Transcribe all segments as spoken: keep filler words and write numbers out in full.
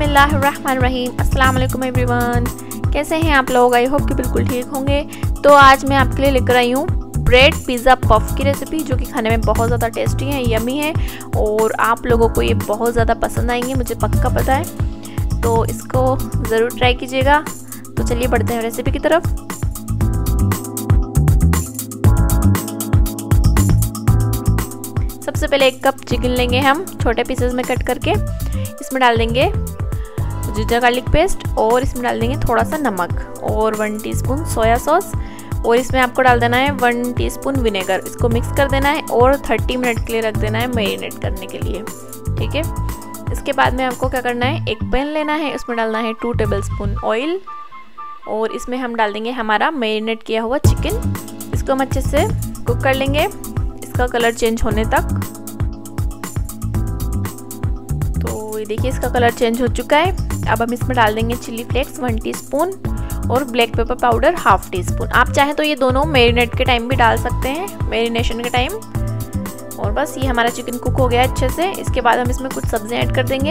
बिस्मिल्लाहिर्रहमानिर्रहीम। अस्सलाम वालेकुम एवरीवन, कैसे हैं आप लोग? आई होप कि बिल्कुल ठीक होंगे। तो आज मैं आपके लिए लेकर आई हूँ ब्रेड पिज़्ज़ा पफ की रेसिपी, जो कि खाने में बहुत ज़्यादा टेस्टी है, यमी है और आप लोगों को ये बहुत ज़्यादा पसंद आएंगे, मुझे पक्का पता है। तो इसको ज़रूर ट्राई कीजिएगा। तो चलिए बढ़ते हैं रेसिपी की तरफ। सबसे पहले एक कप चिकन लेंगे हम छोटे पीसेस में कट करके। इसमें डाल देंगे जिंजर गार्लिक पेस्ट और इसमें डाल देंगे थोड़ा सा नमक और वन टीस्पून सोया सॉस और इसमें आपको डाल देना है वन टीस्पून विनेगर। इसको मिक्स कर देना है और थर्टी मिनट के लिए रख देना है मैरिनेट करने के लिए, ठीक है। इसके बाद में आपको क्या करना है, एक पैन लेना है, उसमें डालना है टू टेबल स्पून ऑयल और इसमें हम डाल देंगे हमारा मैरिनेट किया हुआ चिकन। इसको हम अच्छे से कुक कर लेंगे, इसका कलर चेंज होने तक। तो ये देखिए इसका कलर चेंज हो चुका है। अब हम इसमें डाल देंगे चिली फ्लेक्स वन टीस्पून और black pepper powder half teaspoon. आप चाहें तो ये दोनों मैरिनेट के टाइम भी डाल सकते हैं, मैरिनेशन के टाइम। और बस ये हमारा चिकन कुक हो गया अच्छे से। इसके बाद हम इसमें कुछ सब्जियां ऐड कर देंगे।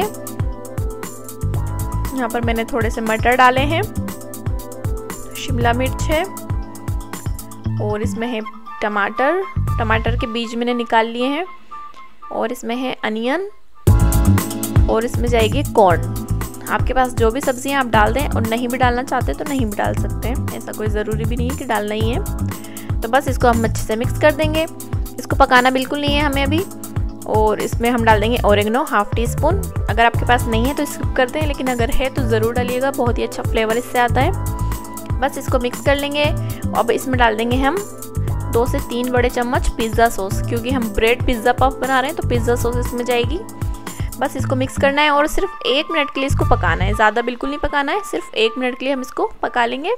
यहाँ पर मैंने थोड़े से मटर डाले हैं, शिमला मिर्च है और इसमें है टमाटर, टमाटर के बीज मैंने निकाल लिए हैं और इसमें है अनियन और इसमें जाएगी कॉर्न। आपके पास जो भी सब्जियां आप डाल दें और नहीं भी डालना चाहते तो नहीं भी डाल सकते हैं, ऐसा कोई ज़रूरी भी नहीं है कि डालना ही है। तो बस इसको हम अच्छे से मिक्स कर देंगे। इसको पकाना बिल्कुल नहीं है हमें अभी। और इसमें हम डाल देंगे ओरिगेनो हाफ टी स्पून। अगर आपके पास नहीं है तो स्किप कर दें, लेकिन अगर है तो ज़रूर डालिएगा, बहुत ही अच्छा फ्लेवर इससे आता है। बस इसको मिक्स कर लेंगे। अब इसमें डाल देंगे हम दो से तीन बड़े चम्मच पिज़्ज़ा सॉस, क्योंकि हम ब्रेड पिज़्ज़ा पफ बना रहे हैं तो पिज़्ज़ा सॉस इसमें जाएगी। बस इसको मिक्स करना है और सिर्फ एक मिनट के लिए इसको पकाना है, ज़्यादा बिल्कुल नहीं पकाना है, सिर्फ एक मिनट के लिए हम इसको पका लेंगे।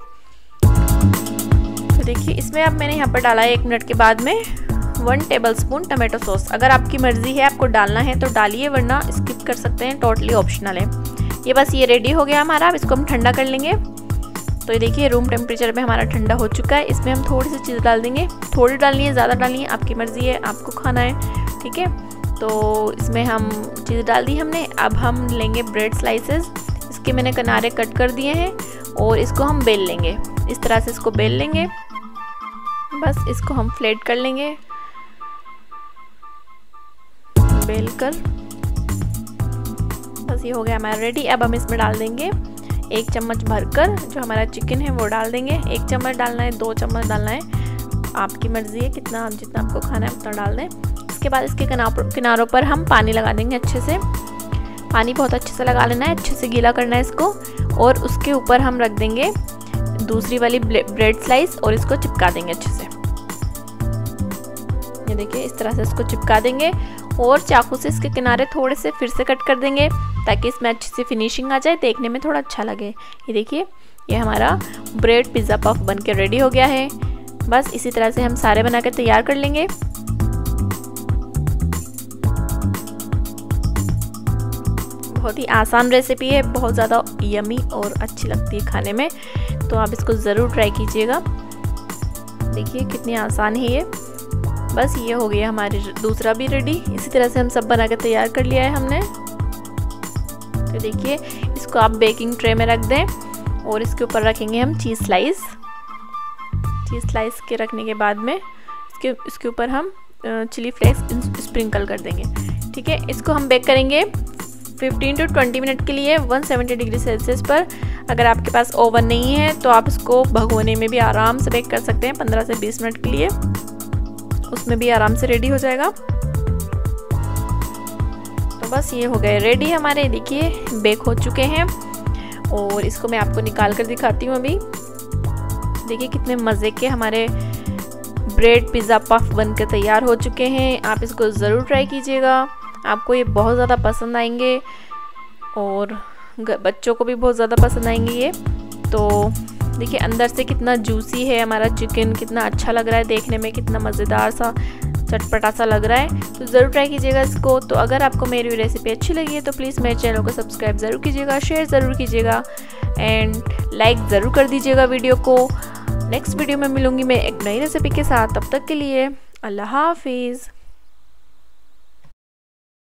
तो देखिए इसमें अब मैंने यहाँ पर डाला है एक मिनट के बाद में one tablespoon tomato sauce. अगर आपकी मर्ज़ी है आपको डालना है तो डालिए, वरना स्किप कर सकते हैं, टोटली ऑप्शनल है ये। बस ये रेडी हो गया हमारा। अब इसको हम ठंडा कर लेंगे। तो ये देखिए रूम टेम्परेचर में हमारा ठंडा हो चुका है। इसमें हम थोड़ी सी चीज़ डाल देंगे, थोड़ी डालनी है, ज़्यादा डालनी है, आपकी मर्ज़ी है, आपको खाना है, ठीक है। तो इसमें हम चीज़ डाल दी हमने। अब हम लेंगे ब्रेड स्लाइसेस, इसके मैंने किनारे कट कर दिए हैं और इसको हम बेल लेंगे। इस तरह से इसको बेल लेंगे। बस इसको हम फ्लैट कर लेंगे बेल कर। बस ये हो गया हमारा रेडी। अब हम इसमें डाल देंगे एक चम्मच भरकर जो हमारा चिकन है वो डाल देंगे। एक चम्मच डालना है, दो चम्मच डालना है, आपकी मर्ज़ी है, कितना जितना आपको खाना है उतना डाल दें। इसके बाद इसके किनारों पर हम पानी लगा देंगे अच्छे से। पानी बहुत अच्छे से लगा लेना है, अच्छे से गीला करना है इसको। और उसके ऊपर हम रख देंगे दूसरी वाली ब्रेड स्लाइस और इसको चिपका देंगे अच्छे से। ये देखिए इस तरह से इसको चिपका देंगे और चाकू से इसके किनारे थोड़े से फिर से कट कर देंगे ताकि इसमें अच्छी सी फिनिशिंग आ जाए, देखने में थोड़ा अच्छा लगे। ये देखिए ये हमारा ब्रेड पिज़्ज़ा पफ बन के रेडी हो गया है। बस इसी तरह से हम सारे बना कर तैयार कर लेंगे। बहुत ही आसान रेसिपी है, बहुत ज़्यादा यमी और अच्छी लगती है खाने में, तो आप इसको ज़रूर ट्राई कीजिएगा। देखिए कितनी आसान है ये। बस ये हो गया हमारी दूसरा भी रेडी। इसी तरह से हम सब बना के तैयार कर लिया है हमने। तो देखिए इसको आप बेकिंग ट्रे में रख दें और इसके ऊपर रखेंगे हम चीज़ स्लाइस। चीज़ स्लाइस के रखने के बाद में इसके इसके ऊपर हम चिली फ्लेक्स स्प्रिंकल कर देंगे, ठीक है। इसको हम बेक करेंगे फिफ्टीन टू ट्वेंटी मिनट के लिए वन सेवेंटी डिग्री सेल्सियस पर। अगर आपके पास ओवन नहीं है तो आप इसको भगोने में भी आराम से बेक कर सकते हैं पंद्रह से बीस मिनट के लिए, उसमें भी आराम से रेडी हो जाएगा। तो बस ये हो गए रेडी हमारे, देखिए बेक हो चुके हैं। और इसको मैं आपको निकाल कर दिखाती हूँ अभी। देखिए कितने मज़े के हमारे ब्रेड पिज़्ज़ा पफ बन के तैयार हो चुके हैं। आप इसको ज़रूर ट्राई कीजिएगा, आपको ये बहुत ज़्यादा पसंद आएंगे और बच्चों को भी बहुत ज़्यादा पसंद आएंगे ये। तो देखिए अंदर से कितना जूसी है हमारा चिकन, कितना अच्छा लग रहा है देखने में, कितना मज़ेदार सा चटपटा सा लग रहा है। तो ज़रूर ट्राई कीजिएगा इसको। तो अगर आपको मेरी रेसिपी अच्छी लगी है तो प्लीज़ मेरे चैनल को सब्सक्राइब ज़रूर कीजिएगा, शेयर ज़रूर कीजिएगा एंड लाइक ज़रूर कर दीजिएगा वीडियो को। नेक्स्ट वीडियो में मिलूँगी मैं एक नई रेसिपी के साथ, तब तक के लिए अल्लाह हाफिज़।